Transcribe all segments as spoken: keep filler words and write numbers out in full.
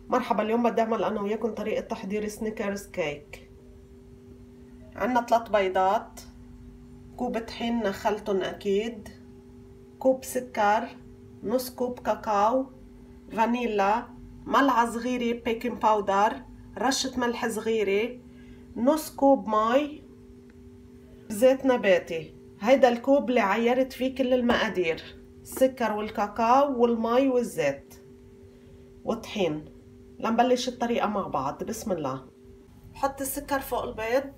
مرحبا، اليوم بدي اعمل انا وياكم طريقة تحضير سنيكرز كيك. عنا ثلاث بيضات، كوب طحين نخلتن اكيد، كوب سكر، نص كوب كاكاو، فانيلا، ملعقة صغيرة بيكنج باودر، رشة ملح صغيرة، نص كوب مي، زيت نباتي. هيدا الكوب اللي عيرت فيه كل المقادير، السكر والكاكاو والمي والزيت وطحين. لنبلش الطريقة مع بعض. بسم الله. حط السكر فوق البيض،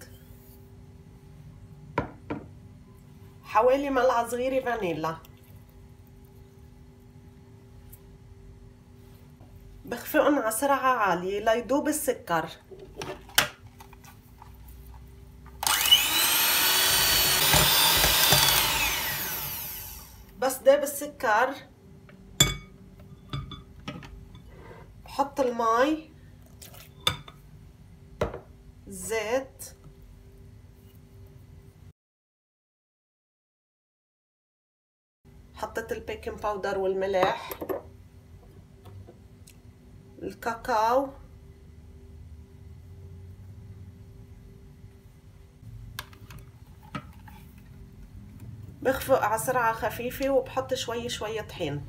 حوالي ملعقة صغيرة فانيلا، بخفقن على سرعة عالية ليدوب السكر. بس داب السكر بحط المي، الزيت، حطيت البيكنج باودر والملح، الكاكاو، بخفق على سرعة خفيفة وبحط شوي شوي طحين.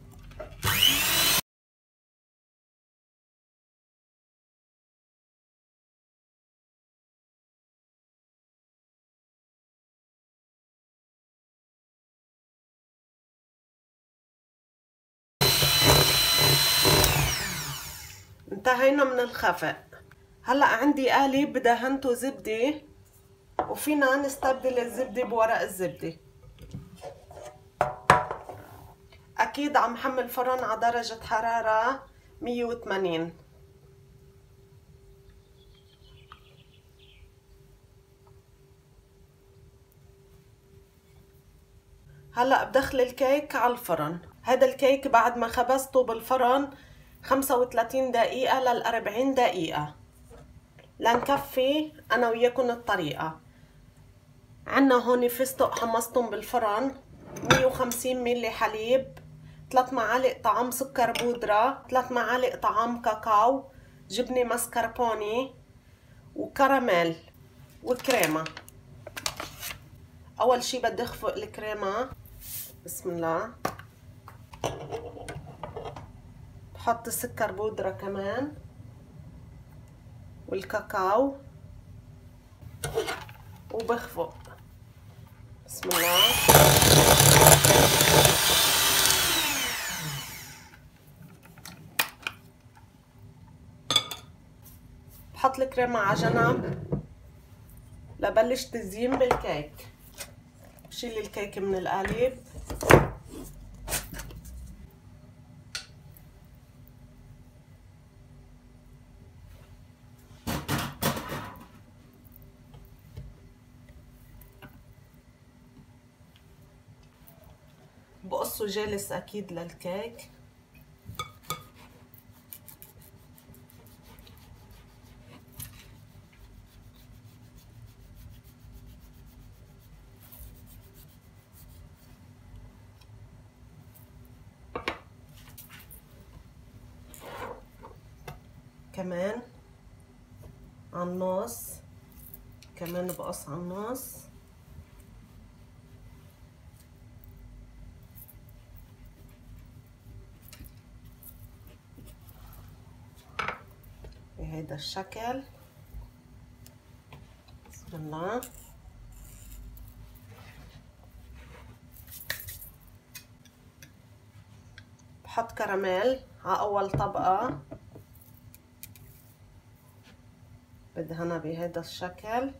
انتهينا من الخفق. هلأ عندي قالب دهنته زبدة، وفينا نستبدل الزبدة بورق الزبدة. أكيد عم حمل فرن على درجة حرارة مية وثمانين. هلأ بدخل الكيك على الفرن. هذا الكيك بعد ما خبزته بالفرن خمسة وثلاثين دقيقة لل أربعين دقيقة. لنكفي أنا وياكم الطريقة. عنا هون فستق حمصتهم بالفرن، مية وخمسين ملي حليب، ثلاث معالق طعام سكر بودرة، ثلاث معالق طعام كاكاو، جبنة مسكربوني، وكراميل وكريمة. أول شي بدي أخفق الكريمة. بسم الله. بحط السكر بودرة كمان والكاكاو وبخفق. بسم الله. بحط الكريمة على جنب لبلش تزيين بالكيك. بشيل الكيك من القالب. بقصه جالس اكيد للكيك. كمان على النص، كمان بقص على النص. بهيدا الشكل. بسم الله. بحط كراميل على اول طبقة، بدهنها بهيدا الشكل.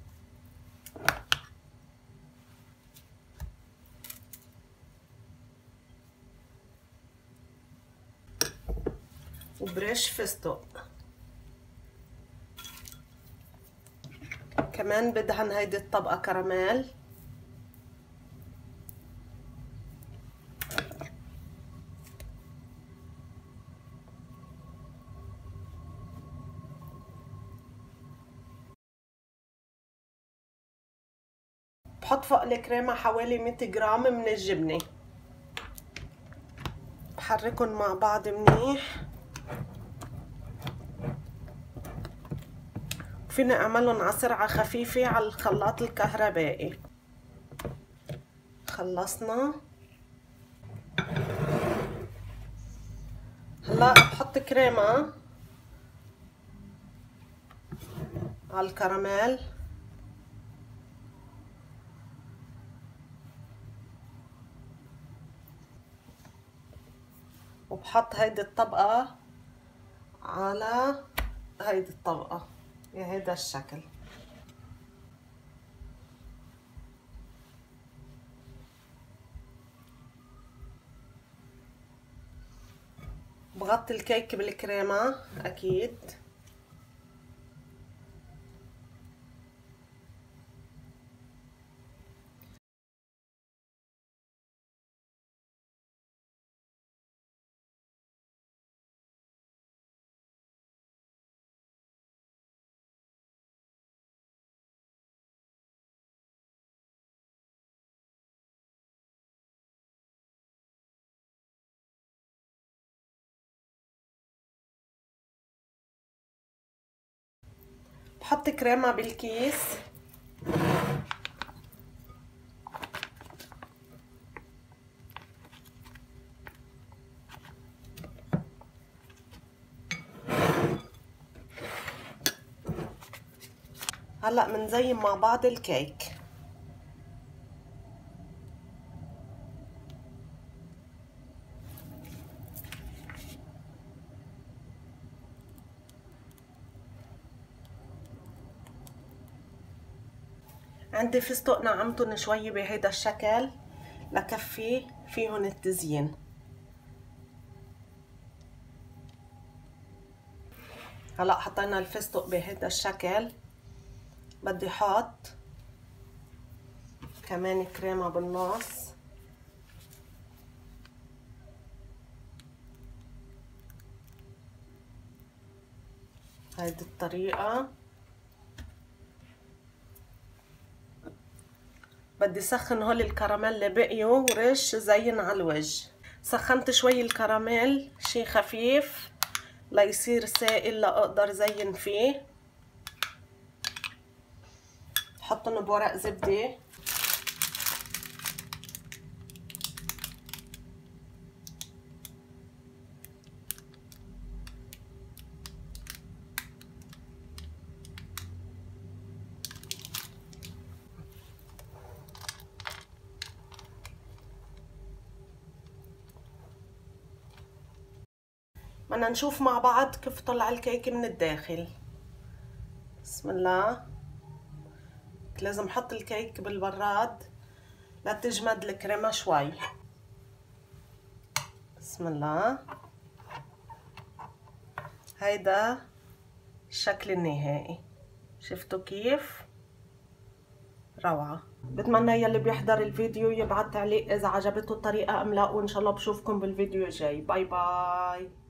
وبرش فستق كمان بدهن هيدي الطبقة كراميل. بحط فوق الكريمة حوالي مية جرام من الجبنة. بحركن مع بعض منيح. وفيني اعملهم على سرعة خفيفة على الخلاط الكهربائي. خلصنا. هلا بحط كريمة على الكراميل، وبحط هيدي الطبقة على هيدي الطبقة بهيدا الشكل. بغطي الكيك بالكريمة اكيد. بحط كريمة بالكيس. هلا منزين مع بعض الكيك. عندي فستق نعمتن شوي بهيدا الشكل لكفي فيهن التزيين. هلا حطينا الفستق بهيدا الشكل، بدي حط كمان كريمة بالنص. هيدي الطريقة. بدي سخن هول الكراميل اللي بقيوا ورش زين على الوجه. سخنت شوي الكراميل شي خفيف ليصير سائل لاقدر زين فيه. حطهم بورق زبدة. بدنا نشوف مع بعض كيف طلع الكيك من الداخل. بسم الله. لازم احط الكيك بالبراد لتجمد الكريمة شوي. بسم الله. هيدا الشكل النهائي، شفتوا كيف؟ روعة. بتمنى يلي بيحضر الفيديو يبعت تعليق اذا عجبته الطريقة ام لا، وان شاء الله بشوفكم بالفيديو الجاي. باي باي.